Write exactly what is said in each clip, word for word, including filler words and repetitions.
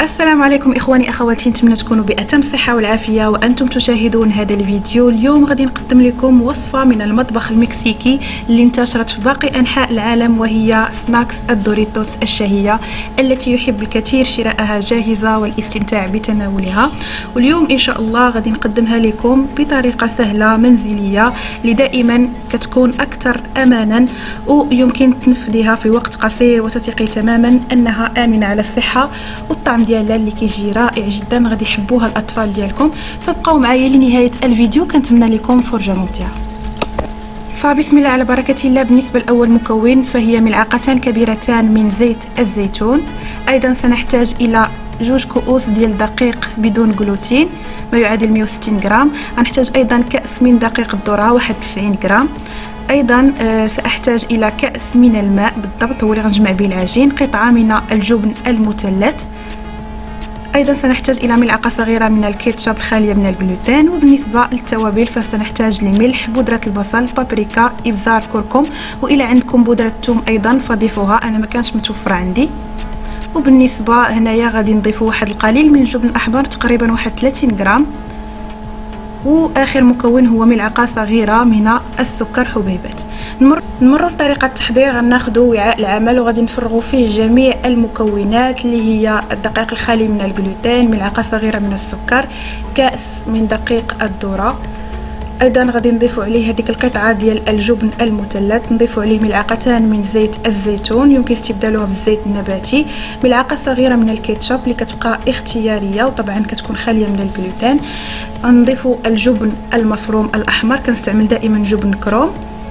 السلام عليكم اخواني اخواتي، نتمنى تكونوا باتم الصحه والعافيه وانتم تشاهدون هذا الفيديو. اليوم غادي نقدم لكم وصفه من المطبخ المكسيكي اللي انتشرت في باقي انحاء العالم، وهي سناكس الدوريتوس الشهيه التي يحب الكثير شراءها جاهزه والاستمتاع بتناولها. واليوم ان شاء الله غادي نقدمها لكم بطريقه سهله منزليه اللي دائما كتكون اكثر امانا ويمكن تنفذيها في وقت قصير وتثقي تماما انها امنه على الصحه، والطعم ديالها اللي كيجي رائع جدا غادي يحبوها الاطفال ديالكم. فبقاو معايا لنهايه الفيديو، كنتمنى لكم فرجه ممتعه. فبسم الله على بركه الله. بالنسبه لاول مكون فهي ملعقتان كبيرتان من زيت الزيتون. ايضا سنحتاج الى جوج كؤوس ديال دقيق بدون جلوتين ما يعادل مئة وستين غرام. غنحتاج ايضا كاس من دقيق الذره واحد وتسعين غرام. ايضا آه ساحتاج الى كاس من الماء بالضبط هو اللي غنجمع به العجين. قطعه من الجبن المثلث. ايضا سنحتاج الى ملعقه صغيره من الكيتشاب الخاليه من الجلوتين. وبالنسبه للتوابل فسنحتاج لملح، بودره البصل، بابريكا، ابزار، كركم، والى عندكم بودره الثوم ايضا فضيفوها، انا ما كانش متوفره عندي. وبالنسبه هنايا غادي نضيف واحد القليل من الجبن الاحمر تقريبا واحد ثلاثين غرام. واخر مكون هو ملعقه صغيره من السكر حبيبات. نمر نمروا لطريقه التحضير. غناخذوا وعاء العمل وغادي نفرغوا فيه جميع المكونات اللي هي الدقيق الخالي من الجلوتين، ملعقه صغيره من السكر، كاس من دقيق الذره، ايضا غادي نضيفوا عليه هذيك القطعه ديال الجبن المثلث، نضيفوا عليه ملعقتان من زيت الزيتون يمكن استبدالها بالزيت النباتي، ملعقه صغيره من الكيتشاب اللي كتبقى اختياريه وطبعا كتكون خاليه من الجلوتين. نضيفوا الجبن المفروم الاحمر، كنستعمل دائما جبن كروم.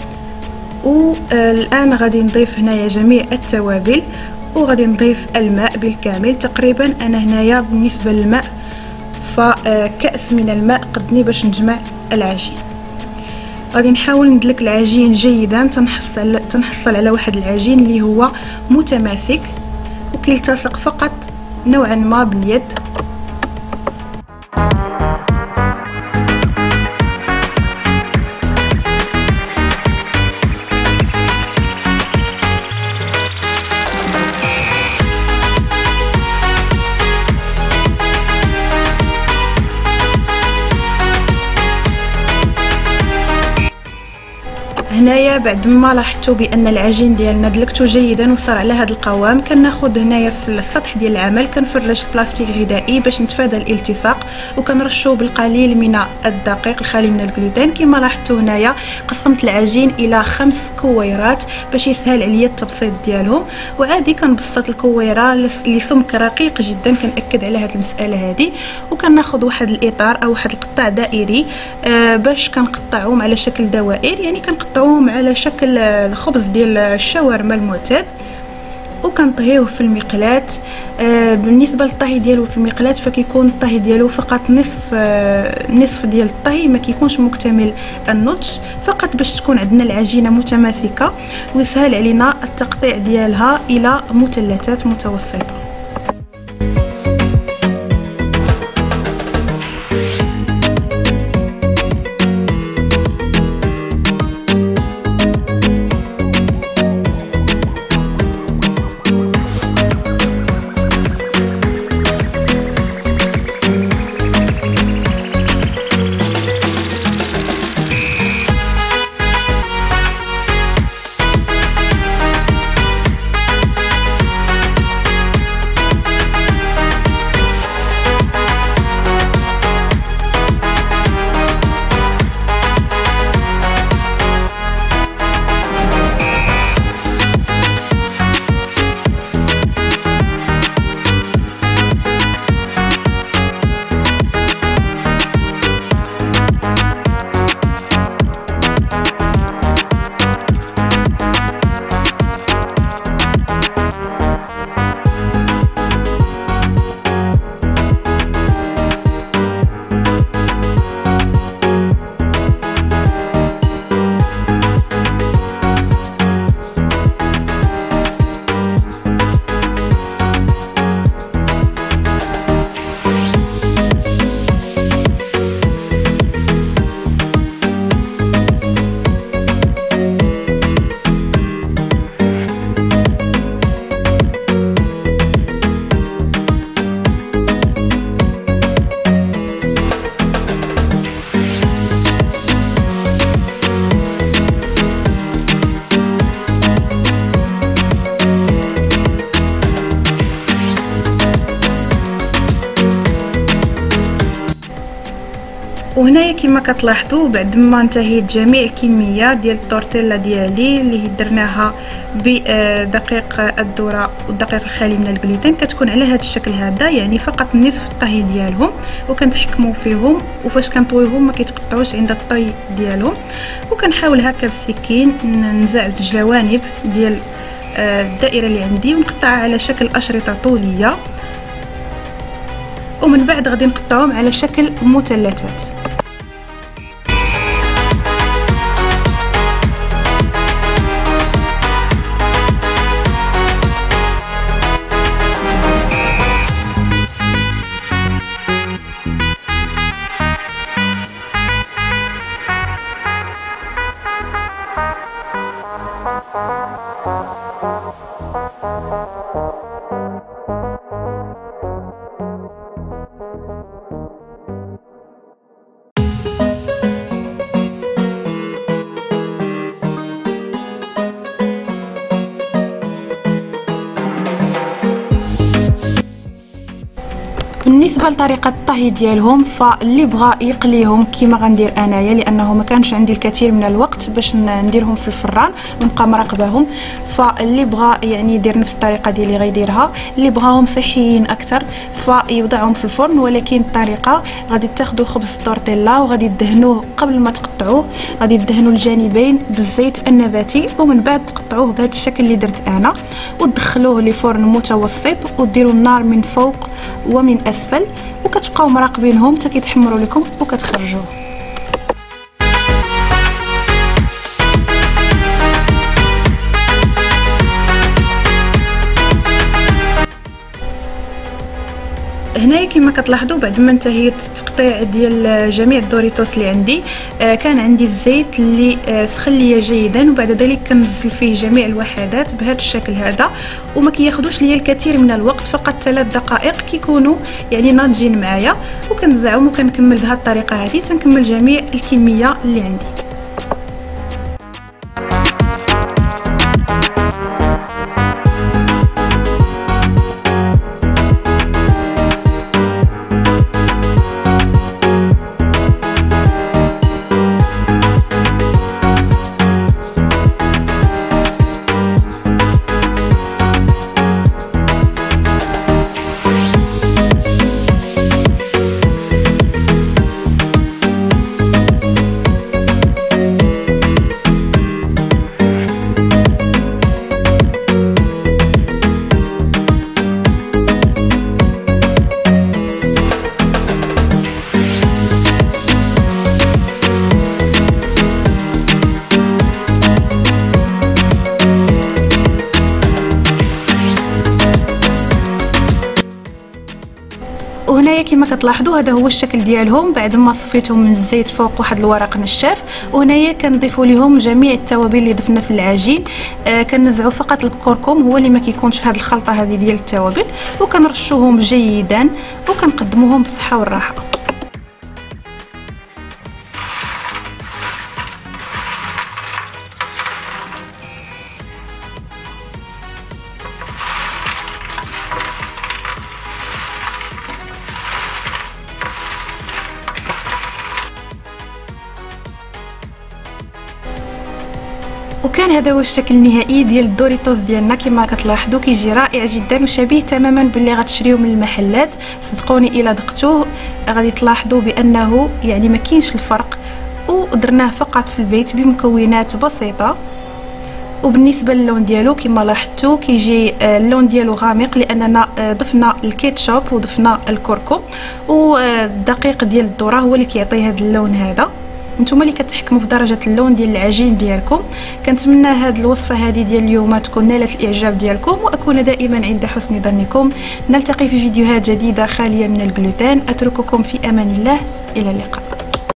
والان غادي نضيف هنايا جميع التوابل وغادي نضيف الماء بالكامل. تقريبا انا هنايا بالنسبه للماء فكأس من الماء قدني باش نجمع العجين. غادي نحاول ندلك العجين جيدا تنحصل تنحصل على واحد العجين اللي هو متماسك وكيلتصق فقط نوعا ما باليد. هنايا بعد ما لاحظتوا بان العجين ديالنا دلكته جيدا وصار على هذا القوام، كناخذ هنايا في السطح ديال العمل كنفرش بلاستيك غذائي باش نتفادى الالتصاق، وكنرشوا بالقليل من الدقيق الخالي من الجلوتين. كما لاحظتوا هنايا قسمت العجين الى خمس كويرات باش يسهل عليا التبسيط ديالهم، وعادي كنبسط الكويره اللي سمك رقيق جدا، كنأكد على هذه المساله هذه. وكناخذ واحد الاطار او واحد القطاع دائري آه باش كنقطعهم على شكل دوائر، يعني كنقطعوا على شكل الخبز ديال الشاورما المعتاد، وكنطهيوه في المقلاة. آه بالنسبه للطهي ديالو في المقلاة فكيكون الطهي ديالو فقط نصف آه نصف ديال الطهي، ما كيكونش مكتمل النضج، فقط باش تكون عندنا العجينه متماسكه ويسهل علينا التقطيع ديالها الى مثلثات متوسطه. وهنايا كما كتلاحظوا بعد ما انتهيت جميع الكميه ديال التورتيلا ديالي اللي درناها بدقيق الذره والدقيق الخالي من الجلوتين، كتكون على هذا الشكل هذا، يعني فقط نصف الطهي ديالهم، وكنتحكموا فيهم وفاش كنطويهم ما كيتقطعوش عند الطي ديالهم. وكنحاول هكا بالسكين ننزع الجوانب ديال الدائره اللي عندي ونقطعها على شكل اشرطه طوليه، ومن بعد غادي نقطعهم على شكل مثلثات. بالنسبه لطريقه الطهي ديالهم، فاللي بغى يقليهم كيما غندير انايا، لانه ما كانش عندي الكثير من الوقت باش نديرهم في الفران ونبقى مراقباهم، فاللي بغى يعني يدير نفس الطريقه ديالي غيديرها. اللي بغاهم صحيين اكثر فيوضعهم في الفرن، ولكن الطريقه غادي تاخذوا خبز التورتيلا وغادي تدهنوه قبل ما تقطعوه، غادي تدهنوا الجانبين بالزيت النباتي، ومن بعد تقطعوه بهذا الشكل اللي درت انا، وتدخلوه لفرن متوسط وديروا النار من فوق ومن اسفل، وكتبقاو مراقبينهم حتى كيتحمروا لكم وكتخرجوه. هنايا كما كتلاحظوا بعد ما انتهيت التقطيع ديال جميع الدوريتوس اللي عندي، آه كان عندي الزيت اللي آه سخن ليا جيدا، وبعد ذلك كنزل فيه جميع الوحدات بهذا الشكل هذا، وما كياخذوش ليا الكثير من الوقت، فقط ثلاث دقائق كيكونوا يعني ناضجين معايا، وكنزعهم وكنكمل بهذه الطريقه هذه تنكمل جميع الكميه اللي عندي. وهنايا كما كتلاحظوا هذا هو الشكل ديالهم بعد ما صفيتهم من الزيت فوق واحد الورق نشاف. وهنايا كنضيفوا لهم جميع التوابل اللي ضفنا في العجين، آه كنزعوا فقط الكركم هو اللي ما كيكونش في هذه الخلطه هذه ديال التوابل، وكنرشوهم جيدا وكنقدموهم بالصحه والراحه. وكان هذا هو الشكل النهائي ديال الدوريتوس ديالنا. كما كتلاحظوا كيجي رائع جدا وشبيه تماما باللي غتشريوه من المحلات. صدقوني الا ذقتوه غادي تلاحظوا بانه يعني ما كاينش الفرق، ودرناه فقط في البيت بمكونات بسيطه. وبالنسبه للون ديالو كما لاحظتوا كيجي اللون ديالو غامق لاننا ضفنا الكيتشوب وضفنا الكركم، والدقيق ديال الذره هو اللي كيعطي هذا اللون هذا. نتوما اللي كتحكموا في درجه اللون ديال العجين ديالكم. كنتمنى هذه الوصفه هذه ديال اليوم تكون نالت الاعجاب ديالكم، واكون دائما عند حسن ظنكم. نلتقي في فيديوهات جديده خاليه من الجلوتين. اترككم في امان الله، الى اللقاء.